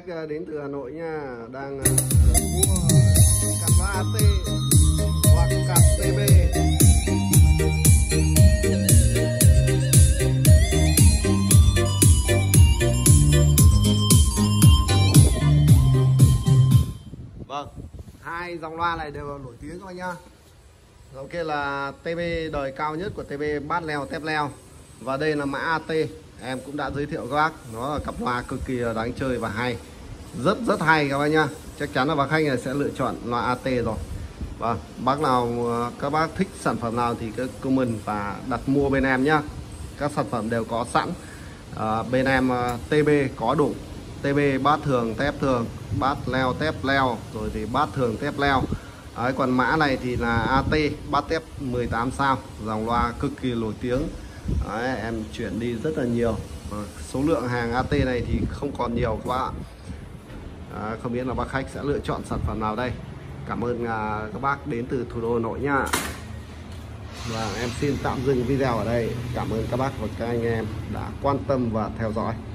khách đến từ Hà Nội nha, đang mua cặp loa AT hoặc cặp TB. Vâng, hai dòng loa này đều nổi tiếng các anh nhá. Dòng kia là TB đời cao nhất của TB, bát leo tép leo. Và đây là mã AT, em cũng đã giới thiệu các bác. Nó là cặp loa cực kỳ đáng chơi và hay, rất hay các bác nhá. Chắc chắn là bác khách này sẽ lựa chọn loa AT rồi. Vâng, bác nào các bác thích sản phẩm nào thì cứ comment và đặt mua bên em nhá. Các sản phẩm đều có sẵn. Bên em TB có đủ TB bát thường tép thường, bát leo tép leo, rồi thì bát thường tép leo. Đấy, còn mã này thì là AT bát tép 18 sao, dòng loa cực kỳ nổi tiếng. Đấy, em chuyển đi rất là nhiều. Số lượng hàng AT này thì không còn nhiều các bạn. Không biết là bác khách sẽ lựa chọn sản phẩm nào đây. Cảm ơn các bác đến từ thủ đô Hà Nội nha. Và em xin tạm dừng video ở đây. Cảm ơn các bác và các anh em đã quan tâm và theo dõi.